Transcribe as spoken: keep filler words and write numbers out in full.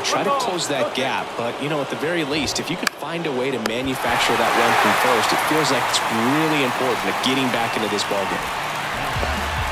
try to close that gap. But, you know, at the very least, if you could find a way to manufacture that run from first, it feels like it's really important to getting back into this ballgame.